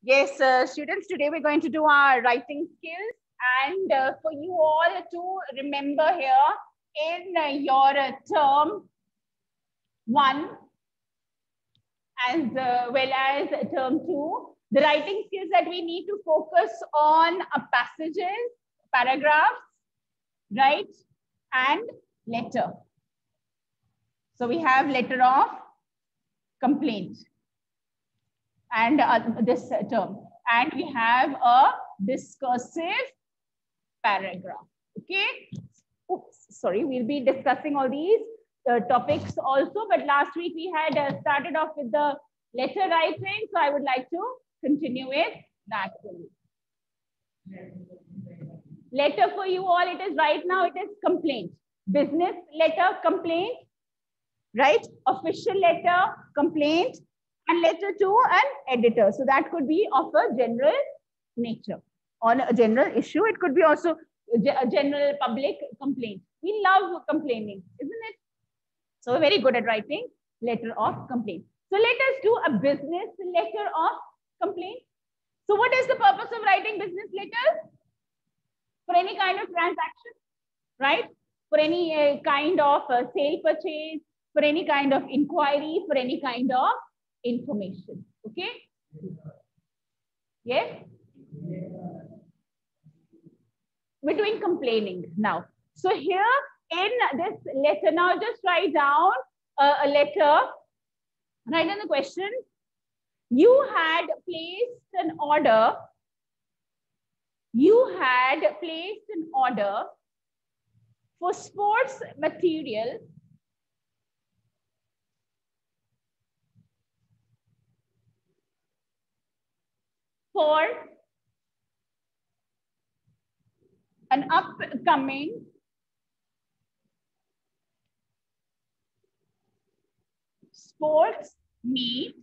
Yes, students, today we're going to do our writing skills. And for you all to remember here in your term 1 as well as term 2, the writing skills that we need to focus on passages, paragraphs, right, and letter. So we have letter of complaint and this term, and we have a discursive paragraph. Okay. Oops, sorry, we'll be discussing all these topics also, but last week we had started off with the letter writing, so I would like to continue with that. Letter for you all, it is right now, it is complaint. Business letter, complaint, right? Official letter, complaint, and letter to an editor. So that could be of a general nature, on a general issue. It could be also a general public complaint. We love complaining, isn't it? So we're very good at writing letter of complaint. So let us do a business letter of complaint. So what is the purpose of writing business letters? For any kind of transaction, right? For any kind of sale purchase, for any kind of inquiry, for any kind of information. Okay? Yes? We're doing complaining now. So here in this letter, now just write down a letter, write down the question. You had placed an order. You had placed an order for sports material for an upcoming sports meet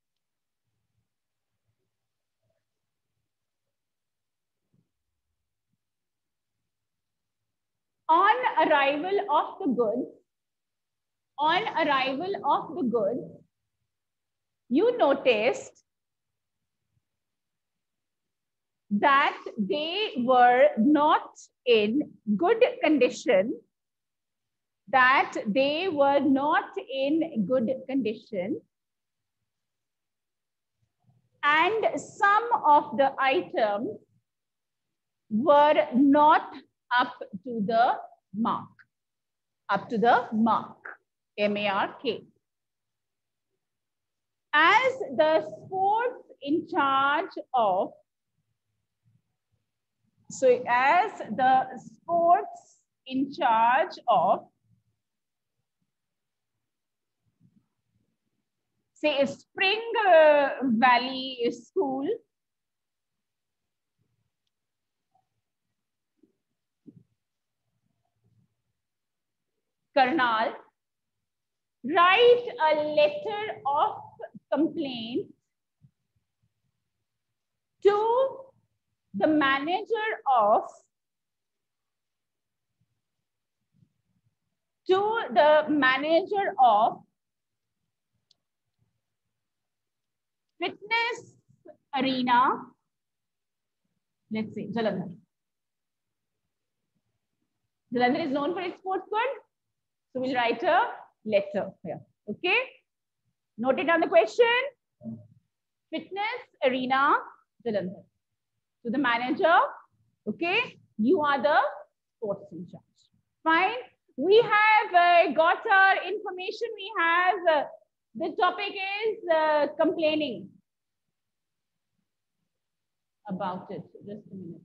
on arrival of the goods. On arrival of the goods, you noticed that they were not in good condition, that they were not in good condition, and some of the items were not up to the mark. Up to the mark, M-A-R-K. As the sports in charge of, so as the sports in charge of, say, Spring Valley School, Karnal, write a letter of complaint to the manager of fitness arena, let's say Jalandhar. Jalandhar is known for its sports good, so we'll write a letter here. Okay, note it down the question. Fitness arena Jalandhar. To the manager, okay, you are the sports in charge. Fine. We have got our information. We have, the topic is complaining about it. Just a minute.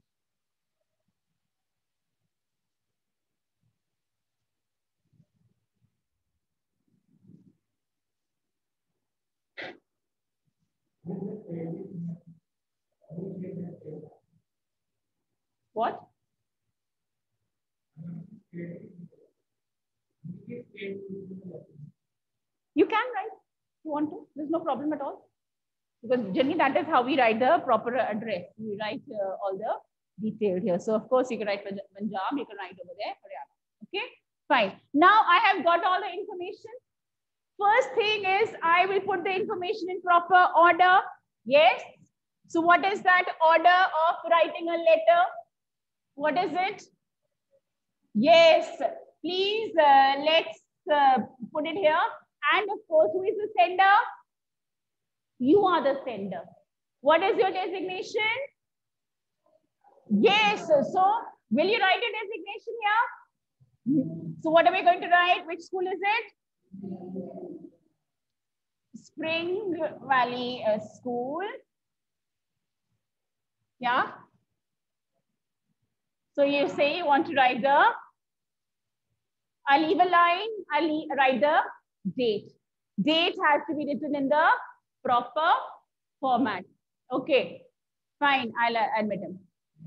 What? You can write if you want to. There's no problem at all. Because generally that is how we write the proper address. We write all the detail here. So of course you can write Punjab, you can write over there, Haryana. Okay, fine. Now I have got all the information. First thing is I will put the information in proper order. Yes. So what is that order of writing a letter? What is it? Yes, please let's put it here. And of course, who is the sender? You are the sender. What is your designation? Yes, so will you write a designation here? So what are we going to write? Which school is it? Spring Valley School. Yeah. So you say you want to write the, I'll leave a line, I'll write the date. Date has to be written in the proper format. Okay, fine, I'll admit him.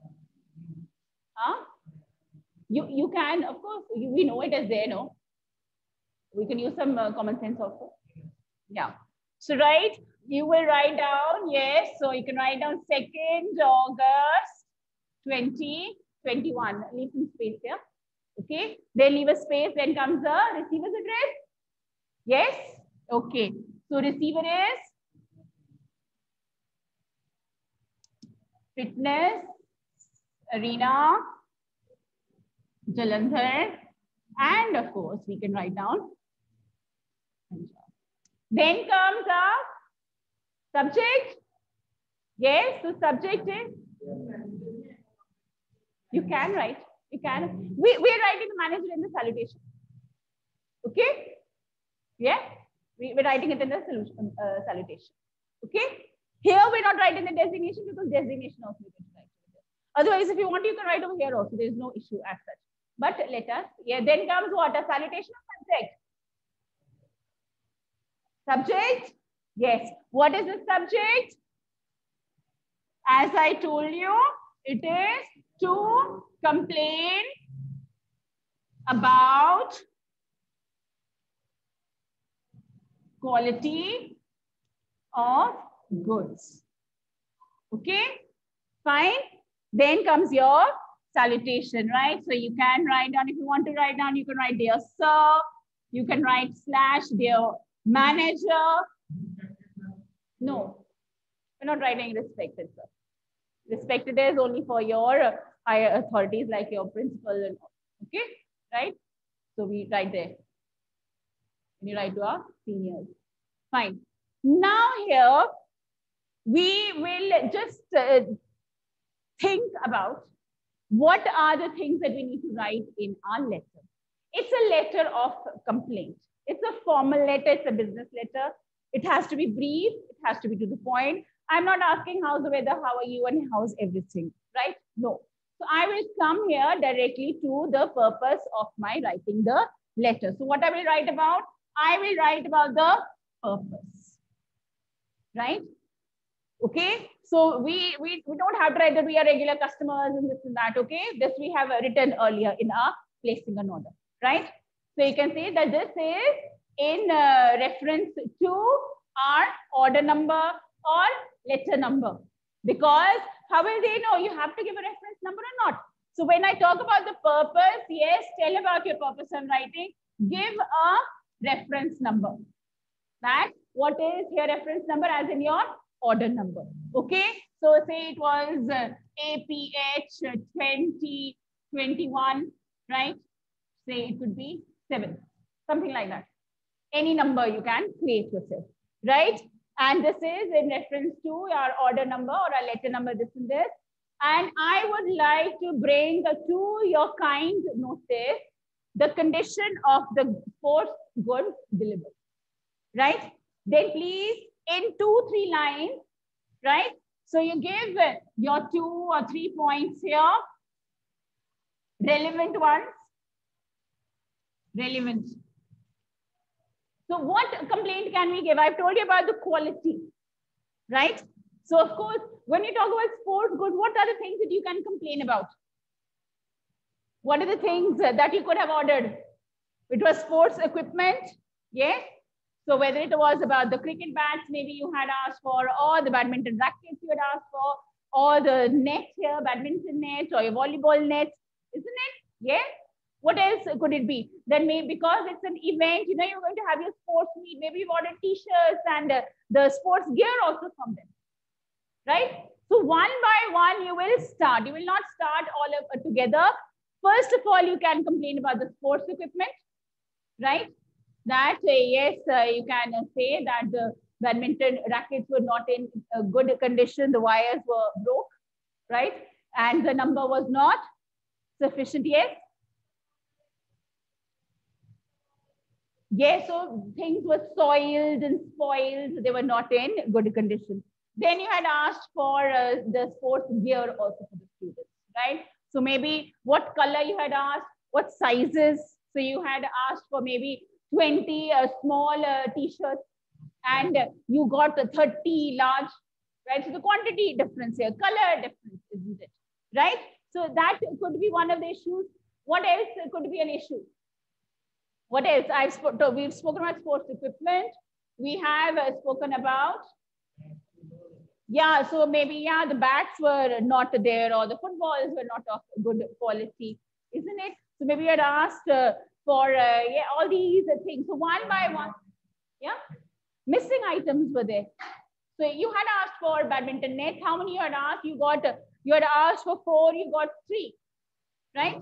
Huh? You can, of course, we know it is there, no? We can use some common sense also. Yeah. So, right, you will write down, yes, so you can write down 2nd August 2021. Leave some space here. Okay, then leave a space, then comes the receiver's address. Yes, okay. So, receiver is Fitness Arena, Jalandhar, and of course, we can write down. Then comes the subject. Yes, so subject is, you can write, you can. We're writing the manager in the salutation. Okay? Yeah, we're writing it in the salutation. Okay? Here we're not writing the designation because designation also we can write. Otherwise, if you want, you can write over here also. There is no issue as such. But let us, yeah, then comes what? A salutation of subject. Subject? Yes. What is the subject? As I told you, it is to complain about quality of goods. Okay, fine. Then comes your salutation, right? So you can write down, if you want to write down, you can write dear sir, you can write / dear manager. No, we're not writing respected sir. Respected is only for your higher authorities like your principal and all. Okay, right? So we write there. And you write to our seniors. Fine. Now here, we will just think about what are the things that we need to write in our letter. It's a letter of complaint. It's a formal letter. It's a business letter. It has to be brief. It has to be to the point. I'm not asking how's the weather, how are you, and how's everything, right? No. So I will come here directly to the purpose of my writing the letter. So what I will write about? I will write about the purpose, right? Okay. So we don't have to write that we are regular customers and this and that. Okay. This we have written earlier in our placing an order, right? So you can say that this is in reference to our order number or letter number, because how will they know? You have to give a reference number or not. So when I talk about the purpose, yes, tell about your purpose I'm writing. Give a reference number. That what is your reference number as in your order number. Okay. So say it was APH 2021, right? Say it could be 7, something like that. Any number you can create yourself, right? And this is in reference to your order number or a letter number, this and this. And I would like to bring to your kind notice the condition of the sports goods delivered, right? Then please in 2-3 lines, right? So you give your 2 or 3 points here, relevant ones, relevant. So what complaint can we give? I've told you about the quality, right? So of course, when you talk about sports goods, what are the things that you can complain about? What are the things that you could have ordered? It was sports equipment, yes? So whether it was about the cricket bats, maybe you had asked for, or the badminton rackets you had asked for, or the net here, badminton net, or your volleyball net, isn't it? Yeah. What else could it be? Then maybe because it's an event, you know, you're going to have your sports meet. Maybe you ordered t-shirts and the sports gear also from them, right? So one by one, you will start. You will not start all of together. First of all, you can complain about the sports equipment, right? That yes, you can say that the badminton rackets were not in good condition. The wires were broke, right? And the number was not sufficient. Yes. Yes, so things were soiled and spoiled. They were not in good condition. Then you had asked for the sports gear also for the students, right? So maybe what color you had asked, what sizes. So you had asked for maybe 20 small t-shirts and you got 30 large, right? So the quantity difference here, color difference, isn't it? Right? So that could be one of the issues. What else could be an issue? What else? We've spoken about sports equipment. We have spoken about, yeah, so maybe, yeah, the bats were not there or the footballs were not of good quality, isn't it? So maybe you had asked for yeah, all these things. So one by one, yeah, missing items were there. So you had asked for badminton net. How many you had asked? You had asked for 4, you got 3, right?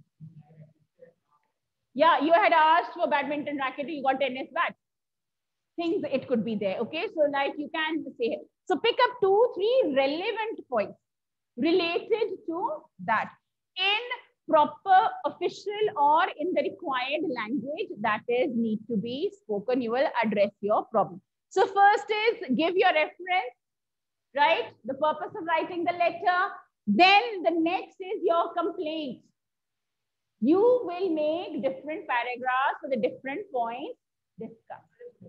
Yeah, you had asked for badminton racket, you got tennis bat. Things it could be there. Okay, so like you can say it. So pick up 2, 3 relevant points related to that in proper official or in the required language that is need to be spoken. You will address your problem. So first is give your reference, right? The purpose of writing the letter. Then the next is your complaint. You will make different paragraphs for the different points discussed.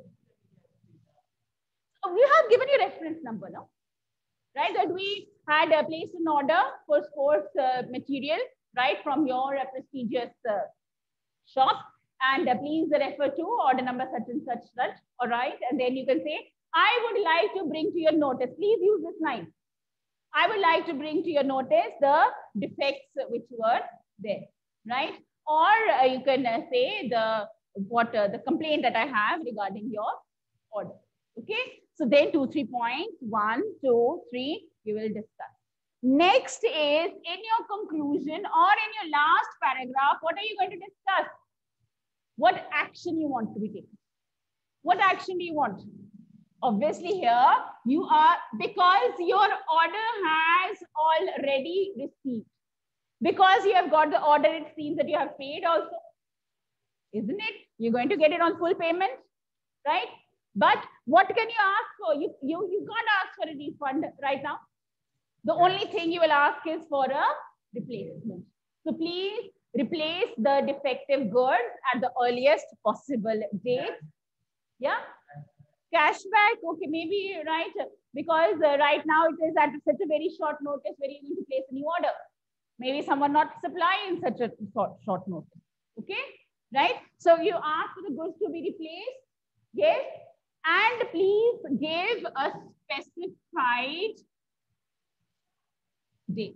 So we have given you reference number now, right? That we had placed an order for sports material, right, from your prestigious shop. And please refer to order number such and such, such, all right? And then you can say, I would like to bring to your notice, please use this line. I would like to bring to your notice the defects which were there, right? Or you can say the complaint that I have regarding your order. Okay, so then 2, 3 points, 1, 2, 3, you will discuss. Next is in your conclusion or in your last paragraph, what are you going to discuss? What action you want to be taken? What action do you want? Obviously here you are, because your order has already received. Because you have got the order, it seems that you have paid also. Isn't it? You're going to get it on full payment, right? But what can you ask for? You can't ask for a refund right now. The only thing you will ask is for a replacement. So please replace the defective goods at the earliest possible date. Yeah. Cashback, okay, maybe, right? Because right now it is at such a very short notice where you need to place a new order. Maybe someone not supplying such a short notice. Okay, right? So you ask for the goods to be replaced. Yes. And please give a specified date.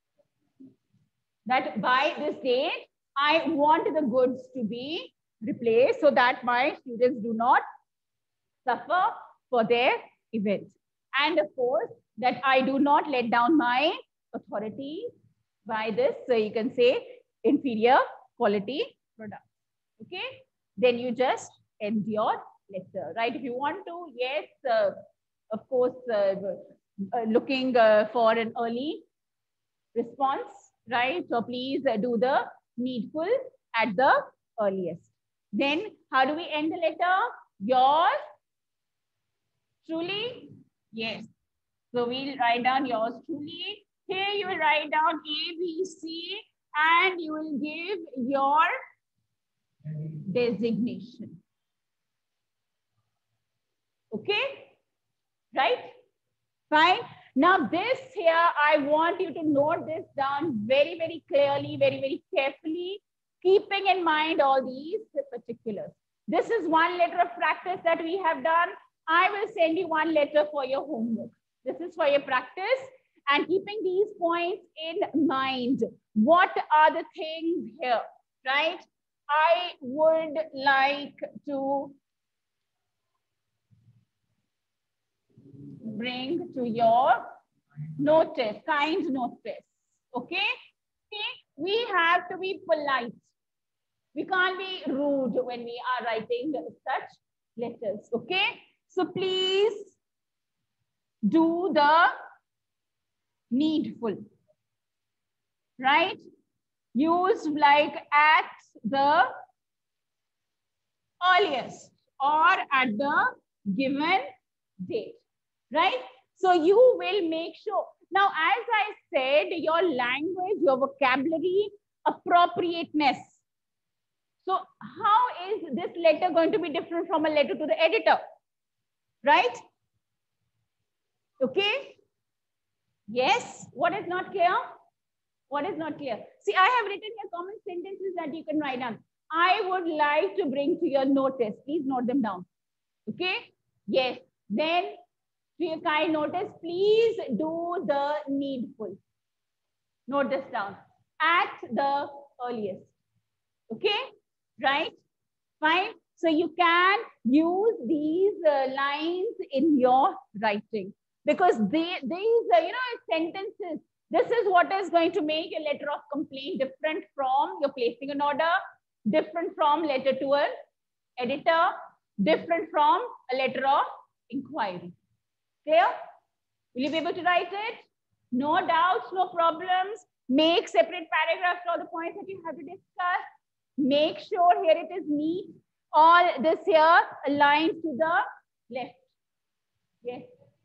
That by this date, I want the goods to be replaced so that my students do not suffer for their event. And of course, that I do not let down my authority by this. So you can say inferior quality product. Okay. Then you just end your letter, right? If you want to, yes, of course, looking for an early response, right? So please do the needful at the earliest. Then how do we end the letter? Yours truly, yes. So we'll write down yours truly. Here you will write down A, B, C, and you will give your designation. Okay, right? Fine. Now this here, I want you to note this down very, very clearly, very, very carefully, keeping in mind all these particulars. This is one letter of practice that we have done. I will send you one letter for your homework. This is for your practice, and keeping these points in mind. What are the things here, right? I would like to bring to your Notice, kind notice. Okay? See, we have to be polite. We can't be rude when we are writing such letters. Okay? So please do the needful. Right? Use like at the earliest or at the given date. Right? So you will make sure. Now, as I said, your language, your vocabulary, appropriateness. So how is this letter going to be different from a letter to the editor? Right? Okay? Yes? What is not clear? What is not clear? See, I have written here common sentences that you can write down. I would like to bring to your notice. Please note them down. Okay? Yes. Then, to your kind notice, please do the needful. Note this down. At the earliest. Okay? Right? Fine. So you can use these lines in your writing because these sentences. This is what is going to make a letter of complaint different from your placing an order, different from letter to an editor, different from a letter of inquiry. Clear? Will you be able to write it? No doubts, no problems. Make separate paragraphs for all the points that you have to discuss. Make sure here it is neat. All this here aligned to the left. Yes.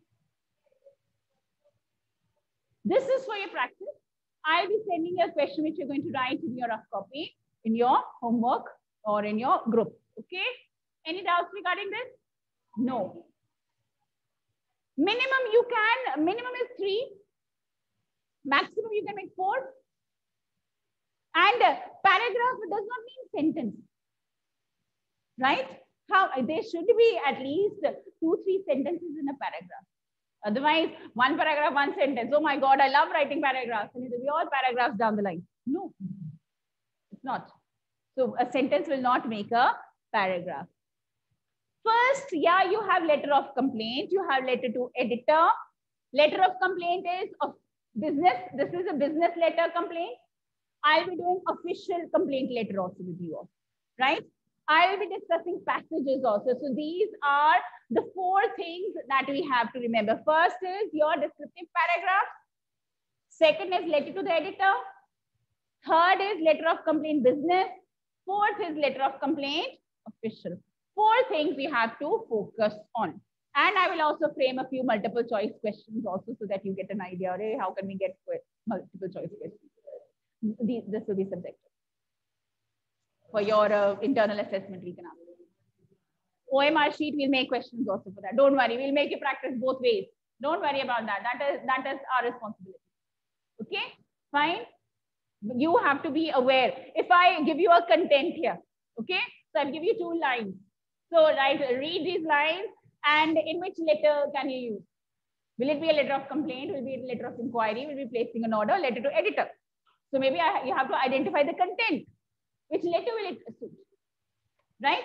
This is for your practice. I'll be sending you a question which you're going to write in your rough copy, in your homework or in your group. Okay? Any doubts regarding this? No. Minimum is 3. Maximum you can make 4. And paragraph does not mean sentence. Right? How there should be at least 2-3 sentences in a paragraph. Otherwise, 1 paragraph, 1 sentence. Oh my God, I love writing paragraphs. And it will be all paragraphs down the line. No, it's not. So a sentence will not make a paragraph. First, yeah, you have letter of complaint. You have letter to editor. Letter of complaint is of business. This is a business letter complaint. I'll be doing official complaint letter also with you all, right? I will be discussing passages also. So these are the 4 things that we have to remember. First is your descriptive paragraph. Second is letter to the editor. Third is letter of complaint business. Fourth is letter of complaint official. 4 things we have to focus on. And I will also frame a few multiple choice questions also so that you get an idea. Hey, how can we get multiple choice questions? This will be subjective. For your internal assessment, we can ask. OMR sheet, we'll make questions also for that. Don't worry, we'll make you practice both ways. Don't worry about that. That is our responsibility. Okay, fine. You have to be aware. If I give you a content here, okay, so I'll give you 2 lines. So read these lines and in which letter can you use? Will it be a letter of complaint? Will it be a letter of inquiry? Will it be placing an order? Letter to editor. So maybe you have to identify the content. Which letter will it suit? Right?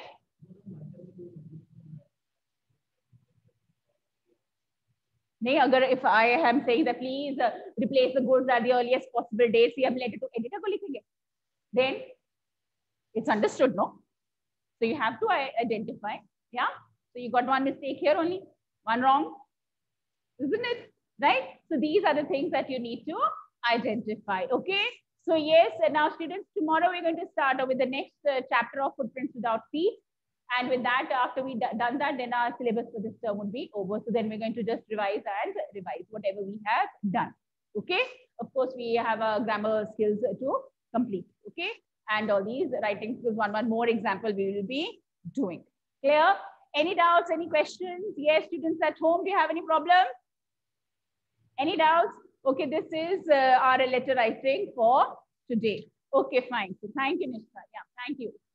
If I am saying that please replace the goods at the earliest possible date, we have letter to editor ko likhenge. Then it's understood, no? So you have to identify. Yeah. So you got 1 mistake here only, 1 wrong, isn't it? Right? So these are the things that you need to identify. Okay. So yes, and now students, tomorrow we're going to start with the next chapter of footprints without feet. And with that, after we done that, then our syllabus for this term would be over. So then we're going to just revise whatever we have done. Okay. Of course, we have a grammar skills to complete. Okay. And all these writing skills, one more example we will be doing. Clear? Any doubts, any questions? Yes, students at home, do you have any problem? Any doubts? Okay, this is our letter writing for today. Okay, fine. So thank you, Nishka. Yeah, thank you.